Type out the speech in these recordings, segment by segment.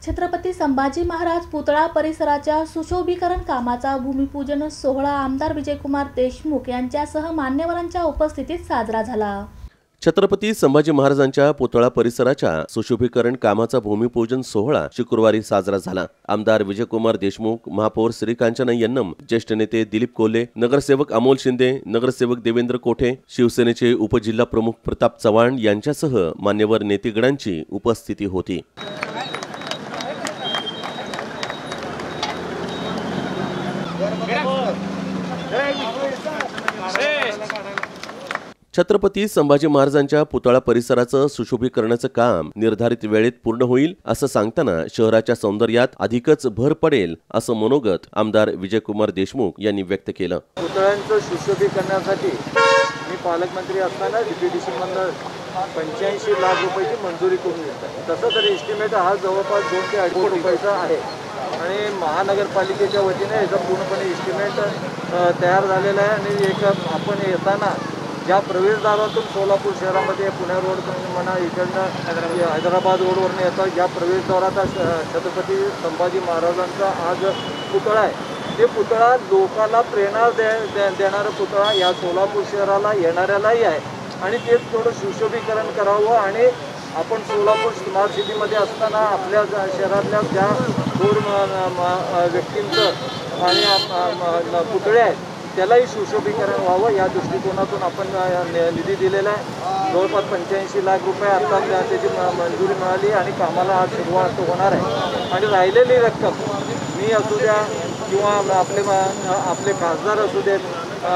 छत्रपती संभाजी महाराज पुतळा परिसराच्या सुशोभीकरण कामाचा भूमिपूजन सोहळा आमदार विजयकुमार देशमुख यांच्यासह मान्यवरांच्या उपस्थितीत साजरा झाला। छत्रपती संभाजी महाराजांच्या पुतळा परिसराच्या सुशोभीकरण कामाचा भूमिपूजन सोहळा शुक्रवारी साजरा झाला। आमदार विजयकुमार देशमुख, महापौर श्रीकांचन यन्नम, ज्येष्ठ नेते दिलीप कोल्हे, नगरसेवक अमोल शिंदे, नगरसेवक देवेंद्र कोठे, शिवसेनेचे उपजिल्हा प्रमुख प्रताप चव्हाण यांच्यासह मान्यवर नेतेगणांची उपस्थिती होती। छत्रपती संभाजी महाराजांच्या पुतळा परिसराचं सुशोभीकरणाचं काम निर्धारित वेळेत पूर्ण होईल असं सांगताना शहराच्या सौंदर्यात अधिकच भर पडेल असं मनोगत आमदार विजयकुमार देशमुख यांनी व्यक्त केलं। पुतळ्यांचं सुशोभीकरणासाठी मी पालकमंत्री असताना डीपीडीसी मधून 85 लाख रुपयाची मंजुरी करून घेतली। तसं तर एस्टिमेट हा जवळपास 2 ते 2.5 कोटी रुपयाचा आहे आणि महानगरपालिकेच्या वतीने याचा पूर्णपणे एस्टिमेट तयार झालेला आहे आणि एक आपण येताना ज्या प्रवेशद्वारातून सोलापूर शहरामध्ये पुणे रोड म्हणा इकडनं हैदराबाद रोडवरून येतात ज्या प्रवेशद्वाराचा छत्रपती संभाजी महाराजांचा आज पुतळा आहे ते पुतळा लोकांना प्रेरणा देणारा पुतळा या सोलापूर शहराला येणाऱ्यालाही आहे आणि तेच थोडं सुशोभीकरण करावं आणि आपण सोलापूर स्मार्ट सिटीमध्ये असताना आपल्या शहरातल्या ज्या थोर व्यक्तींचं आणि पुतळे आहेत त्यालाही सुशोभीकरण व्हावं या दृष्टिकोनातून आपण निधी दिलेला आहे। जवळपास 85 लाख रुपये आता त्याची मंजुरी मिळाली आणि कामाला आज सुरुवात होणार आहे आणि राहिलेली रक्कम मी असू द्या किंवा आपले खासदार असू देत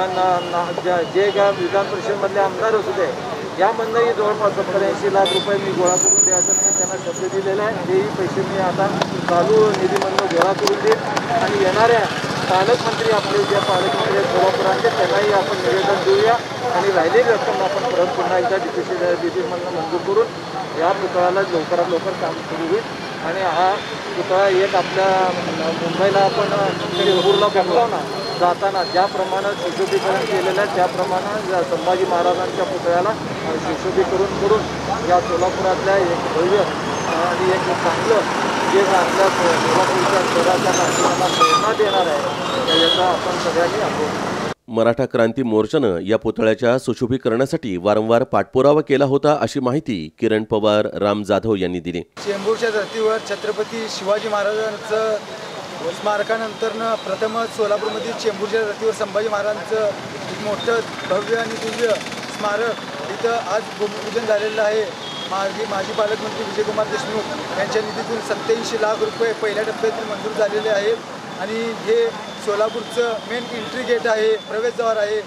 जे विधान परिषदेमधले आमदार असू दे यामधनंही जवळपास 70-80 लाख रुपये मी गोळा करून द्यायचं मी त्यांना शब्द दिलेला आहे। तेही पैसे मी आता चालू निधीमधून गोळा करून देईन आणि येणाऱ्या पालकमंत्री आपले जे पालकमंत्री सोलापुरांचे त्यांनाही आपण निवेदन देऊया आणि राहिलेली रक्कम आपण परत पुन्हा एकदा डीपीमधून मंजूर करून या पुतळ्याला लवकरात लवकर काम सुरू होईल आणि हा पुतळा एक आपल्या मुंबईला आपण चेंबूरला बघलो जाताना ज्याप्रमाणे सुशोभीकरण केलेलं आहे त्याप्रमाणे संभाजी महाराजांच्या पुतळ्याला सुशोभीकरण करून या सोलापुरातल्या एक भव्य आणि एक चांगलं जे आपल्या सोलापूरच्या शहराच्या नागरिकांना प्रेरणा देणार आहे याचा आपण सगळ्यांनी आग्रह। मराठा क्रांती मोर्चानं या पुतळ्याच्या सुशोभीकरणासाठी वारंवार पाठपुरावा केला होता अशी माहिती किरण पवार, राम जाधव यांनी दिली। चेंबूरच्या धर्तीवर छत्रपती शिवाजी महाराजांचं स्मारकानंतर प्रथमच सोलापूरमध्ये चेंबूरच्या धर्तीवर संभाजी महाराजांचं एक मोठं भव्य आणि दिव्य स्मारक इथं आज भूमिपूजन झालेलं आहे। माजी पालकमंत्री विजयकुमार देशमुख यांच्या निधीतून 87 लाख रुपये पहिल्या टप्प्यातील मंजूर झालेले आहेत आणि हे सोलापूरचं मेन एंट्री गेट आहे, प्रवेशद्वार आहे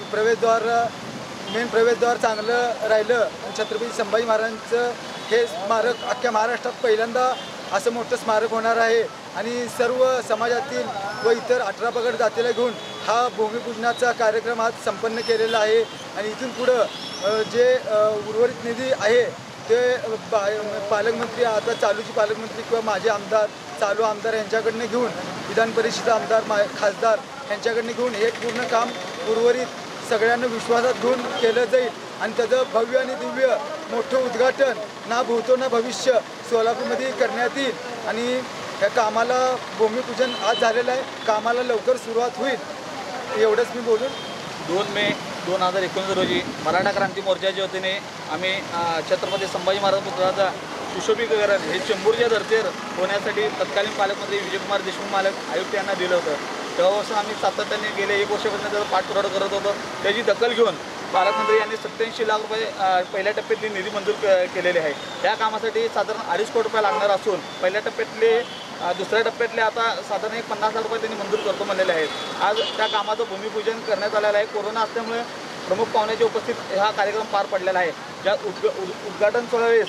आणि मेन प्रवेशद्वार चांगलं राहिलं छत्रपती संभाजी महाराजांचं हे स्मारक अख्ख्या महाराष्ट्रात पहिल्यांदा असं मोठं स्मारक होणार आहे आणि सर्व समाजातील व इतर 18 पगड जातीला घेऊन हा भूमिपूजनाचा कार्यक्रम आज संपन्न केलेला आहे आणि इथून पुढं जे उर्वरित निधी आहे ते पालकमंत्री आता चालूची पालकमंत्री किंवा माझे आमदार चालू आमदार यांच्याकडनं घेऊन विधान परिषद आमदार खासदार यांच्याकडनं घेऊन हे पूर्ण काम उर्वरित सगळ्यांना विश्वासात घेऊन केलं जाईल आणि त्याचं भव्य आणि दिव्य मोठं उद्घाटन ना भूतो ना भविष्य सोलापूरमध्ये करण्यात येईल आणि या कामाला भूमिपूजन आज झालेलं आहे। कामाला लवकर सुरुवात होईल एवढंच मी बोलून 2 मे 2019 रोजी मराठा क्रांती मोर्चाच्या वतीने आम्ही छत्रपती संभाजी महाराज पुतळ्याचा सुशोभीकरण हे चेंबूरच्या धर्तीवर होण्यासाठी तत्कालीन पालकमंत्री विजयकुमार देशमुख आयुक्त यांना दिलं होतं। तेव्हापासून आम्ही सातत्याने गेले 1 वर्षापासून त्याचा पाठपुरावा करत होतो। त्याची दखल घेऊन पालकमंत्री यांनी 87 लाख रुपये पहिल्या टप्प्यातली निधी मंजूर केलेले आहे। त्या कामासाठी साधारण 2.5 कोटी रुपये लागणार असून पहिल्या टप्प्यातले दुसऱ्या टप्प्यातले आता साधारण 50 लाख रुपये त्यांनी मंजूर करतो म्हणलेले आहेत। आज त्या कामाचं भूमिपूजन करण्यात आलेलं आहे। कोरोना असल्यामुळे प्रमुख पाहुण्याच्या उपस्थित हा कार्यक्रम पार पडलेला आहे। ज्या उद्घाटन सोहळ्यावेळेस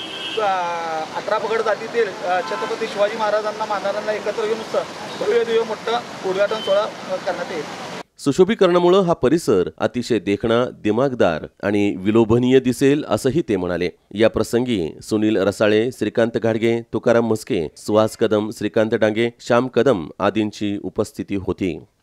18 पगड जातीतील छत्रपती शिवाजी महाराजांना मानणाऱ्यांना एकत्र घेऊन भव्य मोठं उद्घाटन सोहळा करण्यात येईल। सुशोभीकरणामुळे हा परिसर अतिशय देखणा, दिमागदार आणि विलोभनीय दिसेल असंही ते म्हणाले। या प्रसंगी सुनील रसाळे, श्रीकांत घाडगे, तुकाराम मस्के, सुहास कदम, श्रीकांत डांगे, श्याम कदम आदींची उपस्थिती होती।